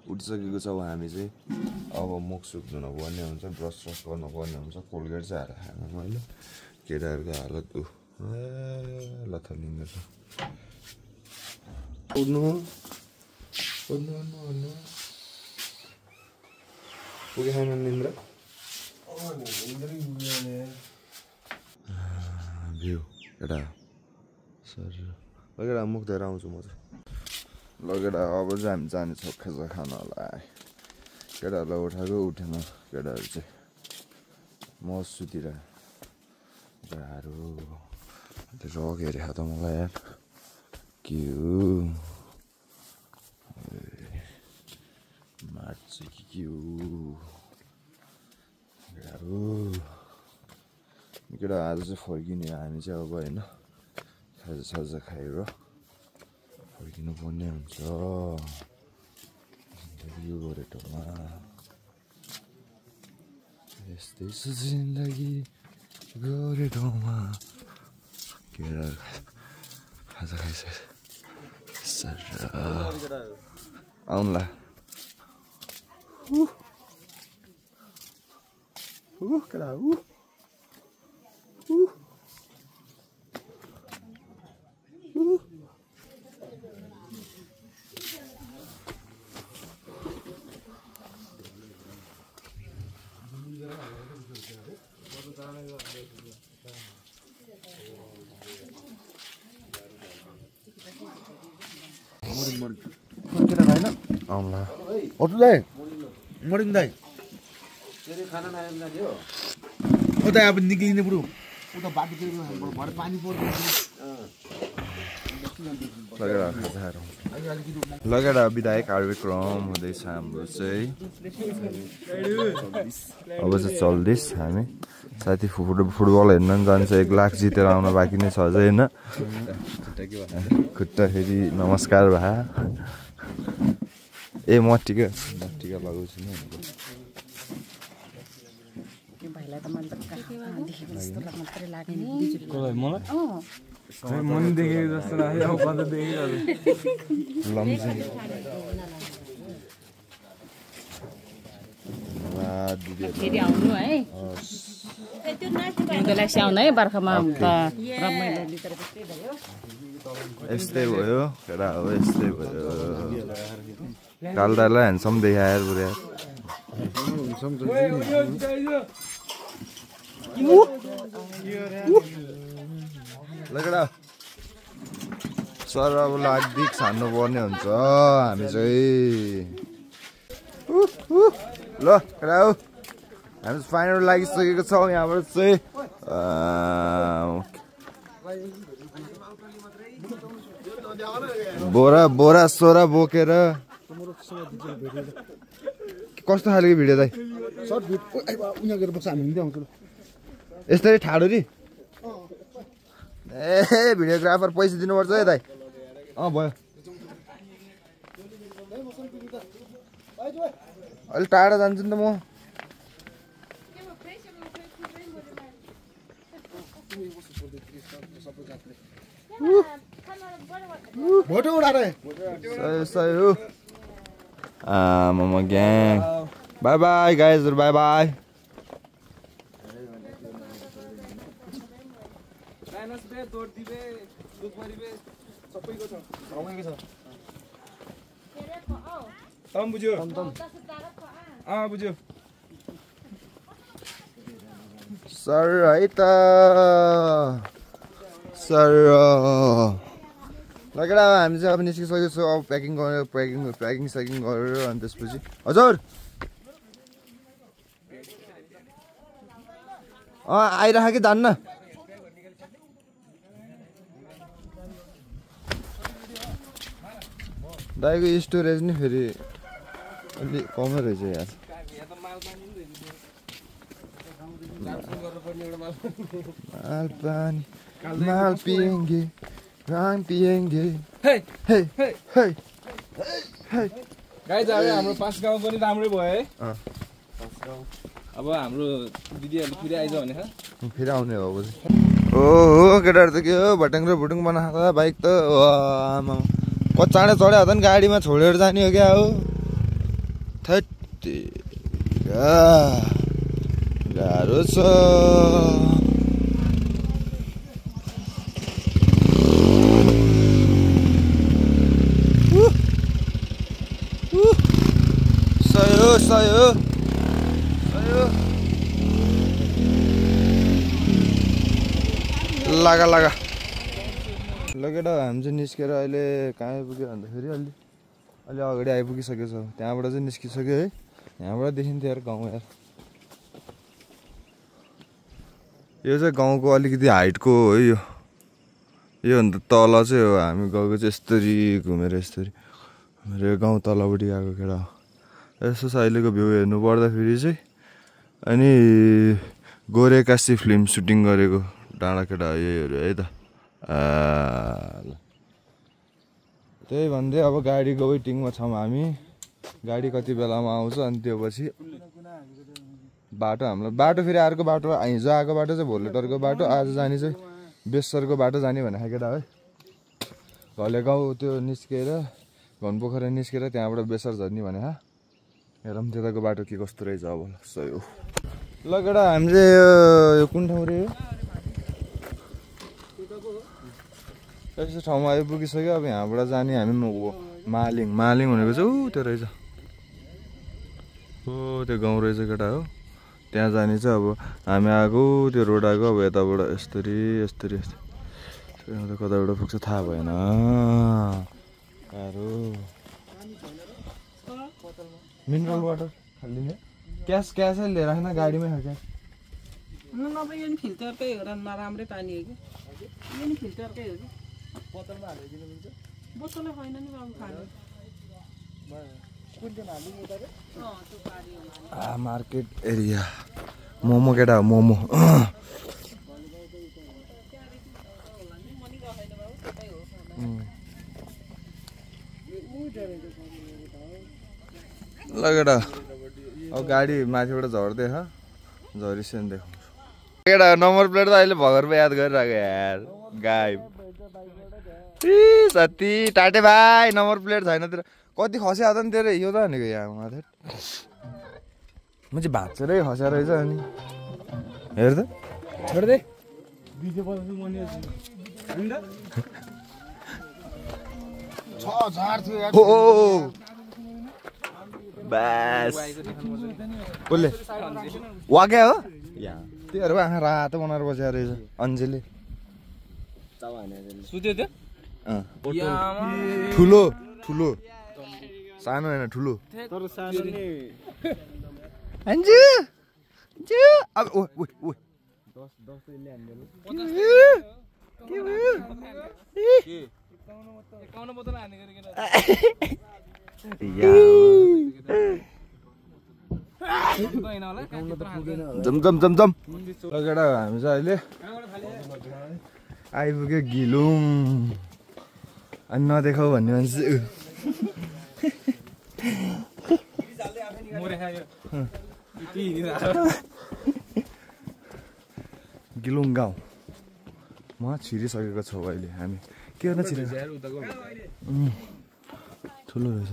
उठिसकेको छौँ हामी चाहिँ। अब मुख सुक्नु पर्ने हुन्छ, ब्रस गर्नुपर्ने हुन्छ, कोलगेट चाहिँ हालेर खानु मैले। केटाहरूको हालत लथलिङ्ग छ। उड्नु पुगे खान निन्द्रा भ्यू केटा सर लगेर मुख धोएर आउँछु म चाहिँ। लगेर अब चाहिँ हामी जानेछौँ खाजा खानलाई। केटाहरूलाई उठाएको उठेन केटाहरू चाहिँ म सुतिरहेँ। केटाहरू रक हेरेको त मलाई यार के हो मार्च के हो केटा आज चाहिँ फर्किने हामी चाहिँ अब होइन खाजा खाएर फर्किनु पर्ने हुन्छ यो गोरेटोमा। यस्तै छ जिन्दगी गोरेटोमा। केटा खाजा खाइसक्यो आउनुला केटा आउला अटु दाइ मर्निङ दाइ खाना नआएन जाने हो उता अब निक्लिने बुढो उता बाटोतिर भरे पानी पर्दैन लगेर विधायक कार्यक्रम हुँदैछ हाम्रो चाहिँ। अब चाहिँ चल्दैछ हामी साथी फुटबल हेर्न पनि जान्छ। 1 लाख जितेर आउन बाँकी नै छ अझै होइन। खुट्टा फेरि नमस्कार भा ए म टिका लगाउँछु नि मन देखेको जस्तो लाग्यो अब कता देखिरहेको लम्जिङ फेरि आउनु है हिउँदोलाई स्याउनु है बर्खामा त रमाइलो भित्र त्यस्तै भयो। यस्तै भयो केटा अब यस्तै भयो। कालदारलाई ह्यान्डसम देखाएर पुरा लगेडा सर अब लाग्दिक छान्नु पर्ने हुन्छ हामी चाहिँ। ल केटा हो हामी फाइनल लागिसकेको छौँ यहाँबाट चाहिँ। बोरा सोरा बोकेर कस्तो खालको भिडियो दाइ यस्तै ठाडो रि ए भिडियोग्राफर पैसा दिनुपर्छ है दाइ। भयो अलि टाढा जान्छु नि त म। भोटो उडाएर सही हो मामा ग्याङ बाई बाई गाइजहरु बाई बाई। बुझ्यो सर है त सर लगेर हामी चाहिँ अब निस्किसकेको छौँ। अब प्याकिङ सेकिङ गरेर अनि त्यसपछि हजुर आइराख कि धान्न दाइको स्टोरेज नि फेरि अलि कमै रहेछ यार। माल पिएंगे रङ पिएंगे गाइज हाम्रो 5 गाउँ पनि राम्रै भयो है। अब हाम्रो दिदीहरु फेरि आइज भने फेरि आउने हो। ओहो केटाहरु त के हो भट्याङ र भुटुङ बनाएको बाइक त चाँडै चढ्यो त नि गाडीमा छोडेर जाने हो क्या हो। थट्टी गाह्रो छ सयो लगा लगेर हामी चाहिँ निस्केर अहिले कहाँ आइपुग्यो भन्दाखेरि अलि अगाडि आइपुगिसकेको छ त्यहाँबाट चाहिँ निस्किसक्यो है यहाँबाट देखिन्थ्यो यार गाउँ यार यो चाहिँ गाउँको अलिकति हाइटको हो यो भन्दा तल चाहिँ हो हामी गएको चाहिँ यस्तरी घुमेर यस्तरी मेरो गाउँ तलपट्टि गएको केटा हो यसो छ अहिलेको भ्यू हेर्नु पर्दाखेरि चाहिँ अनि गोरेकासी फिल्म सुटिङ गरेको डाँडा केटा हो यहीहरू है त त्यही भन्दै अब गाडीको वेटिङमा छौँ हामी गाडी कति बेलामा आउँछ अनि त्यो पछि बाटो हामीलाई बाटो फेरि अर्को बाटो हिजो आएको बाटो चाहिँ भोलेटरको बाटो आज जाने चाहिँ बेसरको बाटो जाने भनेको केटा है घले गाउँ त्यो निस्केर घनपोखरा निस्केर त्यहाँबाट बेसर झर्ने भने हेरौँ त्यताको बाटो के कस्तो रहेछ अब सही ल केटा हामी चाहिँ यो कुन ठाउँ रे यस्तो ठाउँमा आइपुगिसक्यो अब यहाँबाट जाने हामी मालिङ भनेको चाहिँ ऊ त्यो रहेछ हो त्यो गाउँ रहेछ केटा हो त्यहाँ जाने चाहिँ अब हामी आएको त्यो रोड आएको अब यताबाट यस्तरी कताबाट पुग्छ थाहा भएन मिनरल वाटर खालिने क्यास लिएर राख्न गाडीमै खा क्यास नभए यो नि फिल्टरकै हो राम्रै पानी हो कि यो नि फिल्टरकै हो कि बोतलमा हालिदिनु हुन्छ बोतलमा होइन नि अब खानु मार्केट एरिया मोमो केटा मोमो ल केटा अब गाडी माथिबाट झर्दै झरिसेन देखाउँछु केटा नम्बर प्लेट त अहिले भर्खरमा याद गरिरहेको यार गाई साथी टाटे भाइ नम्बर प्लेट छैन तेरो कति खस्या त नि तेरो यो त भनेको यहाँ माथि म चाहिँ भाँच्चरै खस्या रहेछ अनि हेर त छोड्दै बस कसले वाक्या हो त्योहरू आँखा रातो बनाएर बसेको रहेछ अन्जेले ठुलो सानो होइन ठुलो अब जम केटा हामी चाहिँ अहिले आइपुग्यो घिलुङ अनि नदेखाऊ भन्ने मान्छे घिलुङ गाउँ म छिरिसकेको छौँ अहिले हामी के गर्दा छिरेको ठुलो रहेछ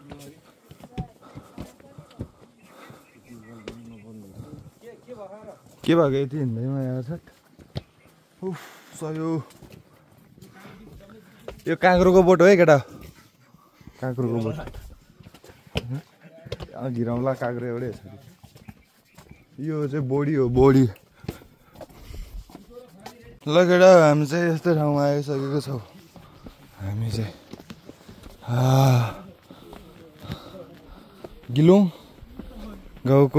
के भएको यति हिँड्दैमा यार उफ सयो यो काँक्रोको बोट हो है केटा काँक्रोको बोट घिराउँला काँक्रो एउटै छ यो चाहिँ बोडी हो बोडी ल केटा हामी चाहिँ यस्तै ठाउँमा आइसकेको छौँ हामी चाहिँ घिलुङ गाउँको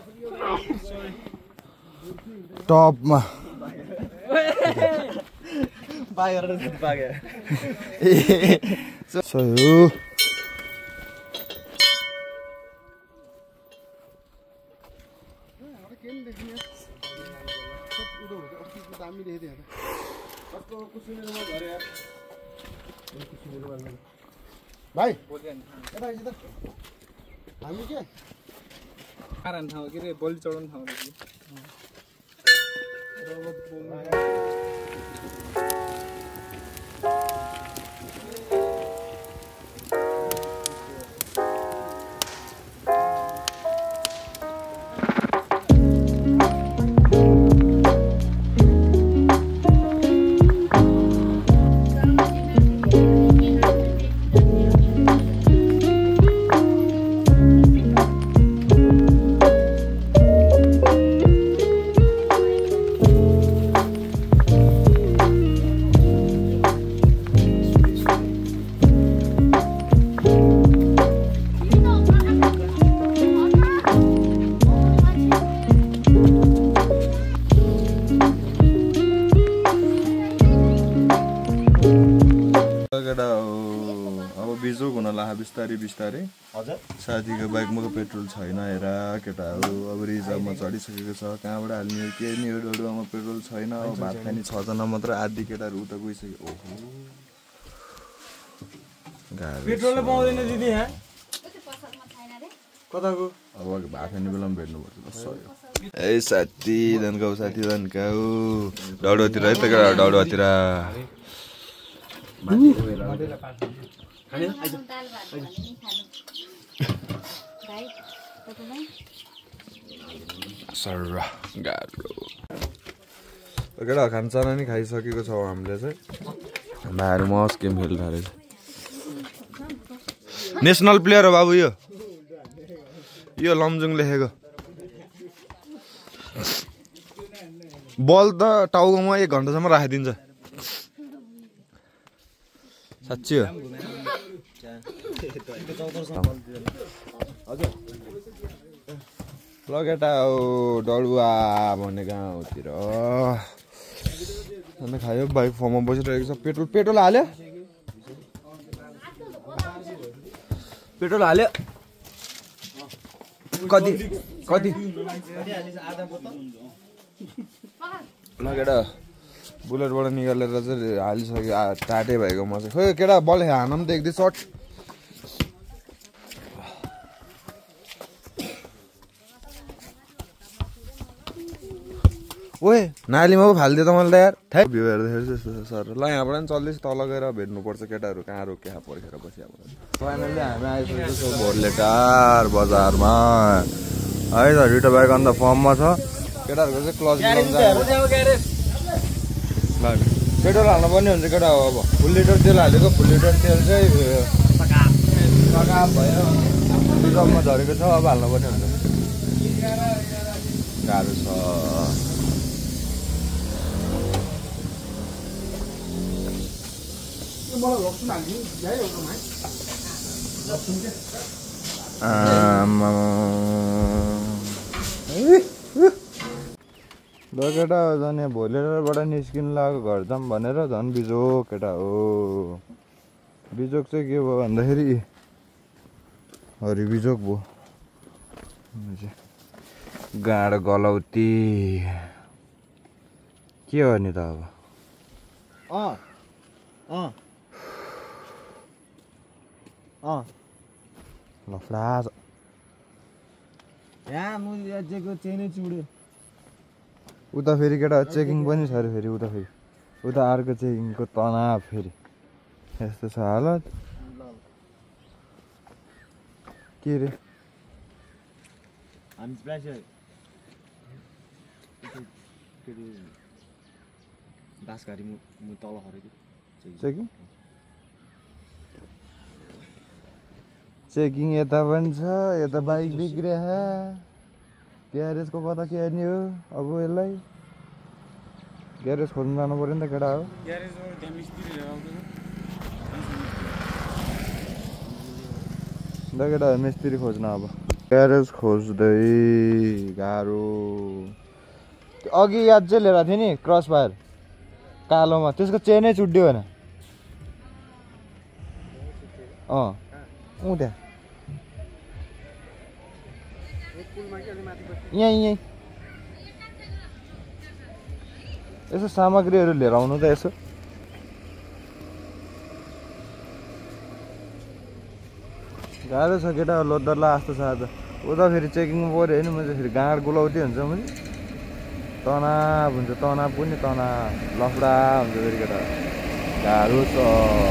टपमा सही भाइ हामी के कारण ठाउँ के अरे बलि चढाउनु ठाउँ बिस्तारै बिस्तारै हजुर साथीको बाइकमा पेट्रोल छैन हेर केटा हो अब रिजर्भमा चढिसकेको छ कहाँबाट हाल्ने हो के नि हो डोडुवामा पेट्रोल छैन अब भात खाने 6 जना मात्र आधी केटाहरू उता गइसक्यो ओहो पेट्रोल पाउँदैन दिदी यहाँ कताको अब भात खाने बेलामा भेट्नुपर्छ ए साथी धन्काउ डाउडुवातिर है त केटा डाउडुवातिर सर्रा गाह्रो केटा खानसाना नि खाइसकेको छौँ हामीले चाहिँ भाइहरू मस गेम खेलिरहेको रहेछ नेसनल प्लेयर हो बाबु यो लमजुङ लेखेको बल त टाउकोमा 1 घन्टासम्म राखिदिन्छ साँच्ची हो ल केटा हो डडुवा भन्ने गाउँतिर अन्त खायो बाइक फर्ममा बसिरहेको छ पेट्रोल हाल्यो कति ल केटा बुलेटबाट निकालेर चाहिँ हालिसक्यो टाटे भएको म चाहिँ खोइ केटा बल हान पनि त एक दुई सर्ट ओए नालीमा पो फालिदियो त मैले त यार थाइ भ्यू हेर्दाखेरि चाहिँ सर ल यहाँबाट पनि चल्दैछ तल गएर भेट्नुपर्छ केटाहरू कहाँ रोक्या पर्खेर बस्यो फाइनली हामी आइसकेको छौँ भोरलेटार बजारमा है त रिटो बाइक अन्त फर्ममा छ केटाहरूको चाहिँ क्लच पेट्रोल हाल्नु पर्ने हुन्छ केटा हो अब फुल लिटर तेल हालेको फुल लिटर तेल चाहिँ भयो रिजर्भमा झरेको छ अब हाल्नु पर्ने हुन्छ गाह्रो छ ल केटा झन् यहाँ भोलिबाट निस्किनु लाग्यो घर जाऊँ भनेर झन् बिजोक केटा हो बिजोक चाहिँ के भयो भन्दाखेरि हरि बिजोक भयो गाँड गलौती के हो नि त अब लफडा यहाँ मुजेको चेनै चुड्यो उता फेरि केटा चेकिङ पनि छ अरे फेरि उता अर्को चेकिङको तनाव फेरि यस्तो छ हालत के रे हामी प्राय बासघारी म तल खरेको चेकिङ यता पनि छ यता बाइक बिग्रिया ग्यारेजको कता के हेर्ने हो अब यसलाई ग्यारेज खोज्नु जानु पर्यो नि त केटा हो ल केटा मिस्त्री खोज्न अब ग्यारेज खोज्दै गाह्रो अघि याद चाहिँ लिएर थिएँ नि क्रस फायर कालोमा त्यसको चेनै चुड्यो होइन त्यहाँ यहीँ यसो सामग्रीहरू लिएर आउनु त यसो गाह्रो छ केटा लोद्दरला जस्तो छ आज उता फेरि चेकिङमा पऱ्यो होइन मैले फेरि गाँड गुलाउटी हुन्छ मैले तनाव हुन्छ तनाव पनि तनाव लफडा हुन्छ फेरि केटा गाह्रो छ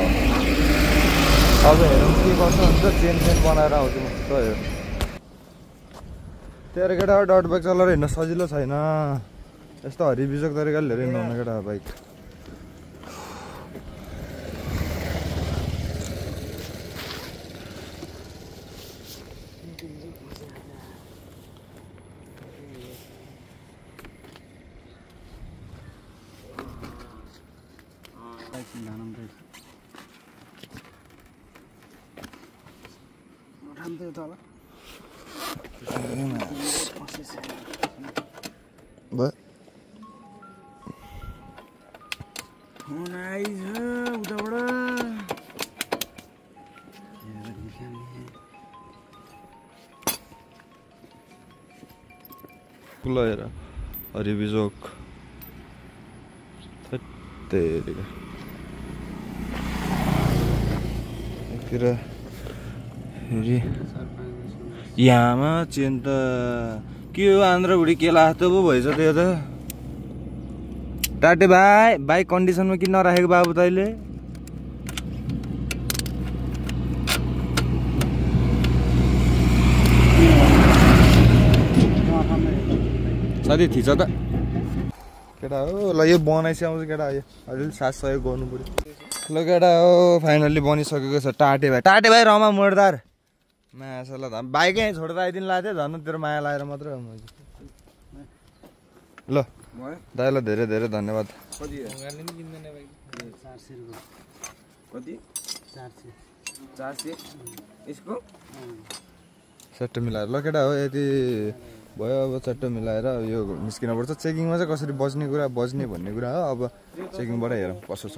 अब हेरौँ के गर्छ हुन्छ चेन बनाएर आउँछु म त हेर्नु तेरो केटा डट बाइक चलाएर हिँड्न सजिलो छैन यस्तो हरिबिजोक तरिकाले लिएर हिँड्नु केटा बाइक What? स्कुल हेर हरिबिजोक त्यतिका तिर यहाँमा चेन त के हो आन्द्र बुढी के लाग्छ पो भएछ त्यो त टाटे भाइ बाइक कन्डिसनमा किन नराखेको बाबु तैँले साथी थिच त केटा हो ल यो बनाइसक्याउँछ केटा यो अलिअलि साथ सहयोग गर्नु पऱ्यो ल केटा हो फाइनल्ली बनिसकेको छ टाटे भाइ रमा मोडदार मासला धन बाइकै छोडेर आइदिनु लाग्थ्यो झन् तेरो माया लगाएर मात्रै ल दाइलाई धेरै धेरै धन्यवाद सट्ट मिलाएर ल केटा हो यति भयो अब चट्ट मिलाएर यो निस्किन पर्छ चेकिङमा चाहिँ कसरी बज्ने भन्ने कुरा हो अब चेकिङबाट हेरौँ कसो छ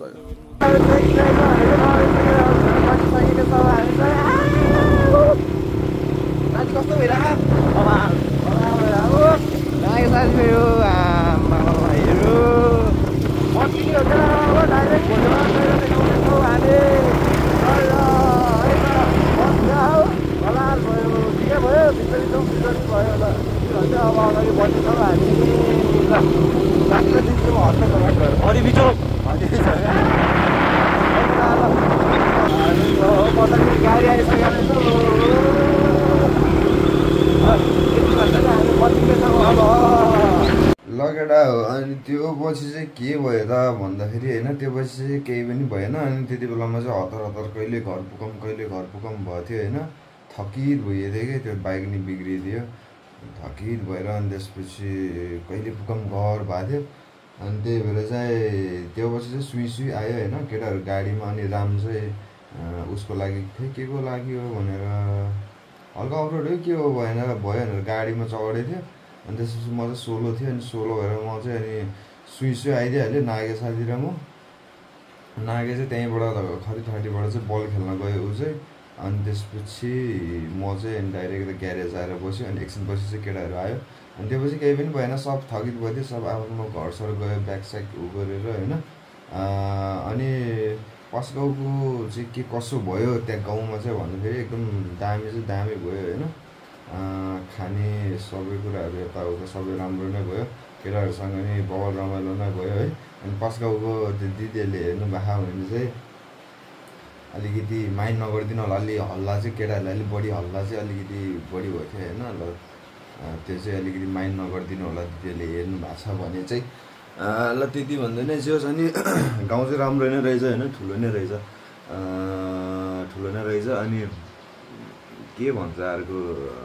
लगेडा हो अनि त्यो पछि चाहिँ के भयो त भन्दाखेरि होइन त्यो पछि चाहिँ केही पनि भएन अनि त्यति बेलामा चाहिँ हतार कहिले घर पुकम भयो थियो होइन थकित भइदियो कि त्यो बाइक नि बिग्रिदियो थकित भएर अनि त्यसपछि कहिले पुकम घर भएको थियो अनि त्यही भएर चाहिँ त्यो पछि चाहिँ सुई आयो होइन केटाहरू गाडीमा अनि राम चाहिँ उसको लागि खोइ के को लागि हो भनेर हल्का अफरोड हो के हो भएन भयो भनेर गाडीमा चढेको थियो अनि त्यसपछि म चाहिँ सोलो थियो अनि सोलो भएर म चाहिँ अनि सुई आइदिइहाल्यो नागे साथी र म नागे चाहिँ त्यहीँबाट खरिथाटीबाट चाहिँ बल खेल्न गयो ऊ चाहिँ अनि त्यसपछि म चाहिँ अनि डाइरेक्ट ग्यारेज आएर बस्यो अनि एकछिनपछि चाहिँ केटाहरू आयो अनि त्यो पछि केही पनि भएन सब थकित भयो थियो सब आफ्नो घरसर गयो ब्यागस्याग उ गरेर होइन अनि पसगाउँको चाहिँ के कसो भयो त्यहाँ गाउँमा चाहिँ भन्दाखेरि एकदम दामी भयो होइन खाने सबै कुराहरू यताउता सबै राम्रो नै भयो केटाहरूसँग नि बल रमाइलो नै भयो है अनि पसगाउँको त्यो दिदीहरूले हेर्नु भएको भने चाहिँ अलिकति माइन्ड नगरिदिनु होला अलि हल्ला चाहिँ केटाहरूलाई अलिक बढी हल्ला चाहिँ अलिकति बढी भएको थियो होइन ल त्यो चाहिँ अलिकति माइन्ड नगरिदिनु होला दिदीहरूले हेर्नु भएको छ भने चाहिँ ल त्यति भन्दै नै जे होस् अनि गाउँ चाहिँ राम्रो नै रहेछ होइन ठुलो नै रहेछ अनि के भन्छ अर्को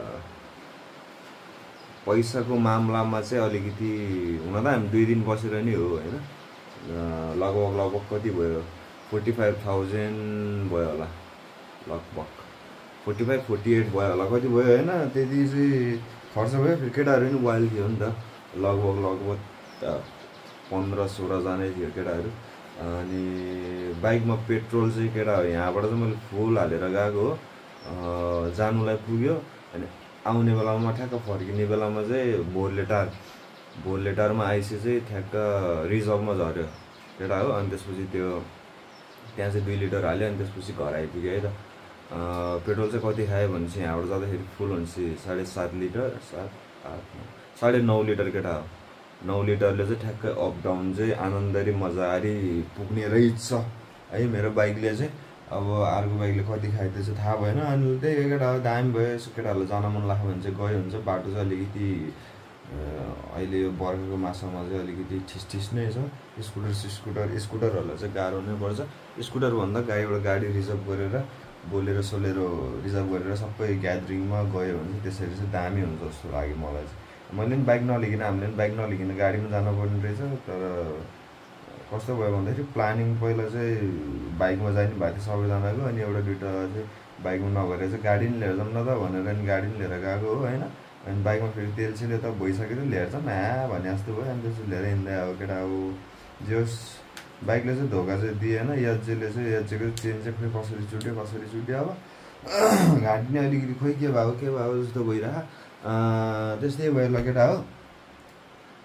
पैसाको मामलामा चाहिँ अलिकति हुन त हामी 2 दिन बसेर नि हो होइन लगभग कति भयो 45,000 भयो होला लगभग 45-48 भयो होला कति भयो होइन त्यति चाहिँ खर्च भयो फेरि केटाहरू पनि वाइल थियो नि त लगभग 15-16 जना थियो केटाहरू अनि बाइकमा पेट्रोल चाहिँ केटा हो यहाँबाट चाहिँ मैले फुल हालेर गएको हो जानुलाई पुग्यो अनि आउने बेलामा ठ्याक्क फर्किने बेलामा चाहिँ भोरलेटारमा आइसी चाहिँ ठ्याक्क रिजर्भमा झऱ्यो केटा हो अनि त्यसपछि त्यो त्यहाँ चाहिँ 2 लिटर हाल्यो अनि त्यसपछि घर आइपुग्यो है त पेट्रोल चाहिँ कति खायो भनेपछि यहाँबाट जाँदाखेरि फुल भनेपछि 7.5 लिटर 9.5 लिटर केटा हो 9 लिटरले चाहिँ ठ्याक्कै अप डाउन चाहिँ आनन्दरी मजारी पुग्ने रहेछ है मेरो बाइकले चाहिँ अब अर्को बाइकले कति खायो त्यो चाहिँ थाहा भएन अनि त्यही केटा दामी भयो यसो केटाहरूलाई जान मन लाग्यो भने चाहिँ गयो हुन्छ बाटो चाहिँ अलिकति अहिले यो बर्खाको मासमा चाहिँ अलिकति ठिस नै छ स्कुटरहरूलाई चाहिँ गाह्रो नै पर्छ स्कुटरभन्दा गाडी रिजर्भ गरेर बोलेर रिजर्भ गरेर सबै ग्यादरिङमा गयो भने त्यसरी चाहिँ दामी हुन्छ जस्तो लाग्यो मलाई चाहिँ मैले पनि बाइक नलिकन हामीले पनि बाइक नलिकन गाडीमा जानुपर्ने रहेछ तर कस्तो भयो भन्दाखेरि प्लानिङ पहिला चाहिँ बाइकमा जाने भएको थियो सबैजनाको अनि एउटा दुइटा चाहिँ बाइकमा नगरेर चाहिँ गाडी पनि लिएर जाऊँ न त भनेर अनि गाडी पनि लिएर गएको हो होइन अनि बाइकमा फेरि तेलसेल त भइसक्यो त लिएर जाऊँ भने जस्तो भयो अनि त्यसपछि लिएर हिँड्दै अब केटा अब जे होस् बाइकले चाहिँ धोका चाहिँ दिएन याजेको चेन चाहिँ खोइ कसरी चुट्यो अब घाँटी नै अलिकति खोइ के भयो जस्तो भइरह त्यस्तै भयो ल केटा हो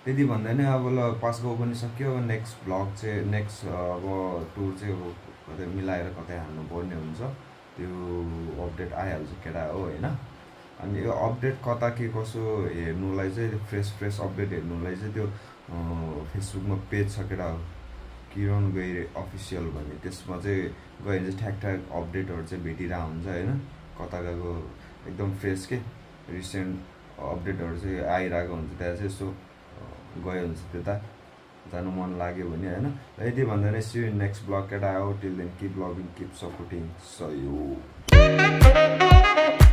त्यति भन्दा नै अब ल पास गाउँ पनि सक्यो। अब नेक्स्ट ब्लग चाहिँ नेक्स्ट अब टुर चाहिँ अब कतै मिलाएर कतै हाल्नु पर्ने हुन्छ, त्यो अपडेट आइहाल्छ केटा हो होइन। अनि यो अपडेट कता के कसो हेर्नुलाई चाहिँ फ्रेस अपडेट हेर्नुलाई चाहिँ त्यो फेसबुकमा पेज छ केटा हो, किरण गैरे अफिसियल भन्ने, त्यसमा चाहिँ गयो भने चाहिँ ठ्याक अपडेटहरू चाहिँ भेटिरहेको हुन्छ होइन। कता गएको एकदम फ्रेस के रिसेन्ट अपडेटहरू चाहिँ आइरहेको हुन्छ, त्यहाँ चाहिँ यसो गयो हुन्छ त्यता जानु मन लाग्यो भने होइन। यति भन्दा नै सी यु नेक्स्ट ब्लग केटा हो। Till then keep loving keep supporting, सहयोग।